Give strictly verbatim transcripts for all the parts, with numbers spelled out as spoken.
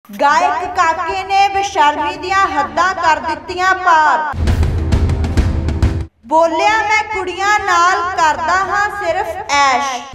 गायक काके ने बेशर्मी दियां हद्दां कर दित्तियां पार। बोलिया मैं कुड़ियां नाल करदा हां सिर्फ ऐश।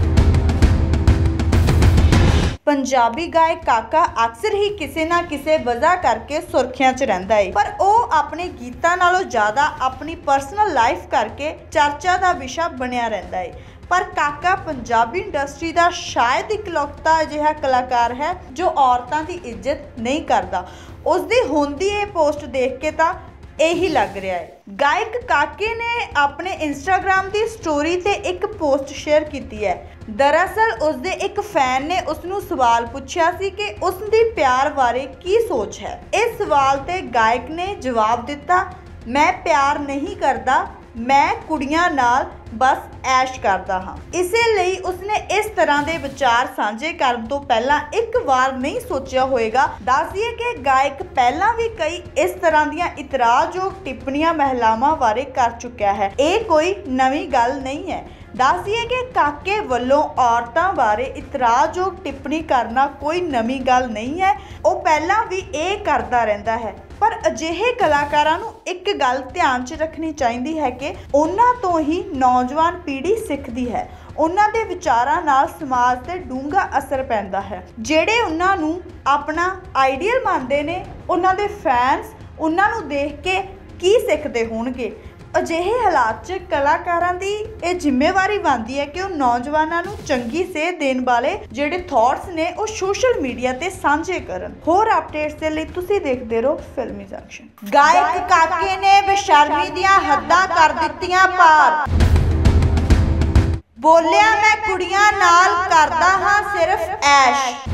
पंजाबी गायक काका अक्सर ही किसी ना किसी वजह करके सुर्खियां च रहिंदा है, पर वह अपने गीतां नालों ज़्यादा अपनी पर्सनल लाइफ करके चर्चा का विषय बनिया रहिंदा है। पर काका पंजाबी इंडस्ट्री का शायद इकलौता अजिहा कलाकार है जो औरतों की इज्जत नहीं करता। उसकी होंदी ये पोस्ट देख के तो यही लग रहा है। गायक काके ने अपने इंस्टाग्राम की स्टोरी ते एक पोस्ट शेयर की है। दरअसल उसके एक फैन ने उसनू सवाल पूछा सी कि उसकी प्यार बारे की सोच है। इस सवाल ते गायक ने जवाब दिता, मैं प्यार नहीं करता, मैं कुड़ियां नाल बस ऐश करता हाँ। इसे लिए उसने इस तरह के विचार साझे करने तो पहला एक बार नहीं सोचा होएगा। दस दिए कि गायक पहला भी कई इस तरह दी इतराजयोग टिप्पणियां महिलावां बारे कर चुका है। ये कोई नवी गल नहीं है। दस दिए कि काके वल्लों औरतों बारे इतराजयोग टिप्पणी करना कोई नवी गल नहीं है। वो पहला भी ये करता रहता है। पर अजिहे कलाकारां नूं एक गल ध्यान च रखनी चाहिए है कि उन्हां तो ही नौजवान पीढ़ी सिखती है। उन्हां दे विचारां नाल समाज ते डूंगा असर पैंदा है। जिहड़े उन्हां नूं अपना आइडियल मानते ने, उन्हां दे फैंस उन्हां नूं देख के की सिखते होणगे। अजिहे हालात च कलाकारां दी ये जिम्मेवारी बनती है कि वह नौजवानों नूं चंगी सेध देण वाले जिहड़े थॉट्स ने वो सोशल मीडिया ते सांझे करन। होर अपडेट्स दे लई तुसीं देखदे रहो फिल्मी जंक्शन। गायक काके ने बेशर्मी दियां हद्दां कर दित्तियां पार। बोलिया मैं कुड़ियां नाल करदा हां सिर्फ ऐश।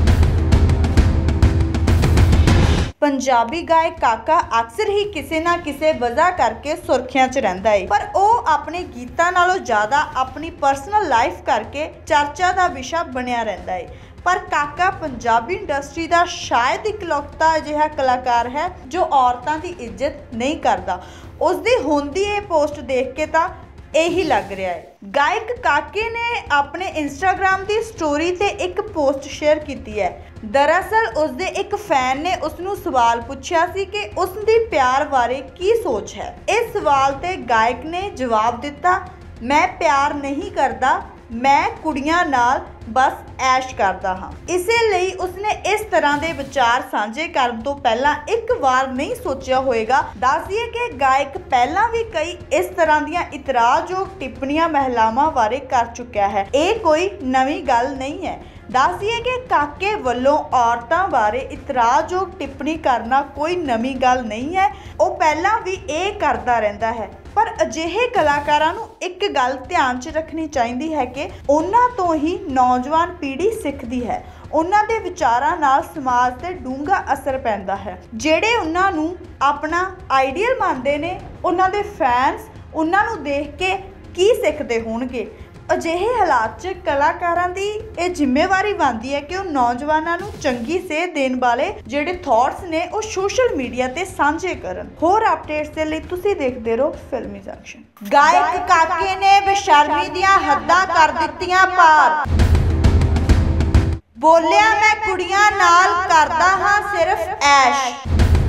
पंजाबी गायक काका अक्सर ही किसी ना किसी वजह करके सुर्खियां च रहिंदा है, पर वह अपने गीतां नालों ज़्यादा अपनी पर्सनल लाइफ करके चर्चा का विषय बनिया रहिंदा है। पर काका पंजाबी इंडस्ट्री का शायद इकलौता अजिहा कलाकार है जो औरतों की इज्जत नहीं करता। उसकी होंदी ये पोस्ट देख के तो यही लग रहा है। गायक काके ने अपने इंस्टाग्राम की स्टोरी ते एक पोस्ट शेयर की है। दरअसल उसके एक फैन ने उसनू सवाल पूछा सी कि उसकी प्यार बारे की सोच है। इस सवाल ते गायक ने जवाब दिता, मैं प्यार नहीं करता, मैं कुड़ियां नाल बस ऐश करता हाँ। इसे लिए उसने इस तरह के विचार साझे करने तो पहला एक बार नहीं सोचा होएगा। दस दिए कि गायक पहला भी कई इस तरह दी इतराजयोग टिप्पणियां महिलावां बारे कर चुका है। ये कोई नवी गल नहीं है। दस दिए कि काके वल्लों औरतों बारे इतराजयोग टिप्पणी करना कोई नवी गल नहीं है। वो पहला भी ये करता रहता है। पर अजिहे कलाकारां नूं एक गल ध्यान च रखनी चाहिए है कि उन्हां तो ही नौजवान पीढ़ी सिखती है। उन्हां दे विचारां नाल समाज ते डूंगा असर पैंदा है। जिहड़े उन्हां नूं अपना आइडियल मानते ने, उन्हां दे फैंस उन्हां नूं देख के की सिखते होणगे। अजिहे हालात च कलाकारां दी ये जिम्मेवारी बनती है कि वह नौजवानों नूं चंगी सेध देण वाले जिहड़े थॉट्स ने वो सोशल मीडिया ते सांझे करन। होर अपडेट्स दे लई तुसीं देखदे रहो फिल्मी जंक्शन। गायक काके ने बेशर्मी दियां हद्दां कर दित्तियां पार। बोलिया मैं कुड़ियां नाल करदा हां सिर्फ ऐश।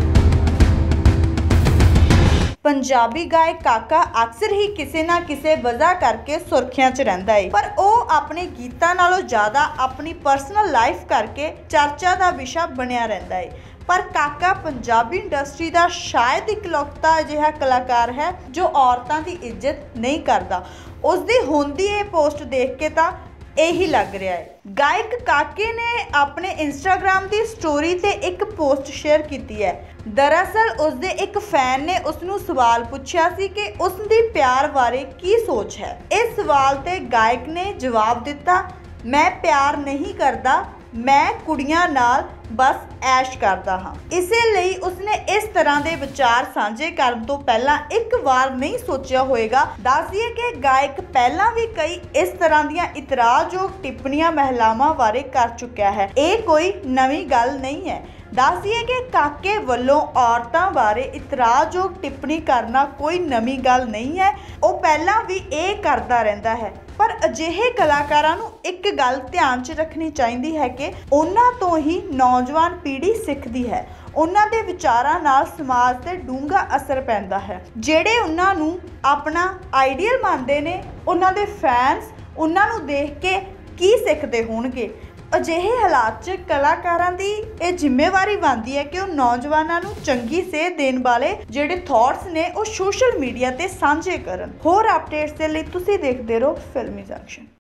पंजाबी गायक काका अक्सर ही किसी ना किसी वजह करके सुर्खियां च रहिंदा है, पर वह अपने गीतां नालों ज़्यादा अपनी पर्सनल लाइफ करके चर्चा का विषय बनिया रहिंदा है। पर काका पंजाबी इंडस्ट्री का शायद इकलौता अजिहा कलाकार है जो औरतों की इज्जत नहीं करता। उसकी होंदी ये पोस्ट देख के तो यही लग रहा है। गायक काके ने अपने इंस्टाग्राम की स्टोरी ते एक पोस्ट शेयर की है। दरअसल उसके एक फैन ने उसनू सवाल पूछा सी कि उसकी प्यार बारे की सोच है। इस सवाल ते गायक ने जवाब दिता, मैं प्यार नहीं करता, मैं कुड़ियां नाल बस ऐश करता हाँ। इसे लिए उसने इस तरह के विचार साझे करने तो पहला एक बार नहीं सोचा होएगा। दस दिए कि गायक पहला भी कई इस तरह दी इतराजयोग टिप्पणियां महिलावां बारे कर चुका है। ये कोई नवी गल नहीं है। दस दिए कि काके वल्लों औरतों बारे इतराजयोग टिप्पणी करना कोई नवी गल नहीं है। वो पहला भी ये करता रहता है। ਪਰ ਅਜਿਹੇ ਕਲਾਕਾਰਾਂ ਨੂੰ ਇੱਕ ਗੱਲ ਧਿਆਨ 'ਚ ਰੱਖਣੀ ਚਾਹੀਦੀ ਹੈ ਕਿ ਉਹਨਾਂ ਤੋਂ ਹੀ ਨੌਜਵਾਨ ਪੀੜ੍ਹੀ ਸਿੱਖਦੀ ਹੈ। ਉਹਨਾਂ ਦੇ ਵਿਚਾਰਾਂ ਨਾਲ ਸਮਾਜ 'ਤੇ ਡੂੰਘਾ ਅਸਰ ਪੈਂਦਾ ਹੈ। ਜਿਹੜੇ ਉਹਨਾਂ ਨੂੰ ਆਪਣਾ ਆਈਡੀਅਲ ਮੰਨਦੇ ਨੇ, ਉਹਨਾਂ ਦੇ ਫੈਨਸ ਉਹਨਾਂ ਨੂੰ ਦੇਖ ਕੇ ਕੀ ਸਿੱਖਦੇ ਹੋਣਗੇ। ਅਜਿਹੇ ਹਾਲਾਤ 'ਚ ਕਲਾਕਾਰਾਂ ਦੀ ਇਹ ਜ਼ਿੰਮੇਵਾਰੀ ਬਣਦੀ ਹੈ ਕਿ ਉਹ ਨੌਜਵਾਨਾਂ ਨੂੰ ਚੰਗੀ ਸੇਧ ਦੇਣ ਵਾਲੇ ਜਿਹੜੇ ਥਾਟਸ ਨੇ ਉਹ ਸੋਸ਼ਲ ਮੀਡੀਆ 'ਤੇ ਸਾਂਝੇ ਕਰਨ। ਹੋਰ ਅਪਡੇਟਸ ਦੇ ਲਈ ਤੁਸੀਂ ਦੇਖਦੇ ਰਹੋ ਫਿਲਮੀ ਜੰਕਸ਼ਨ।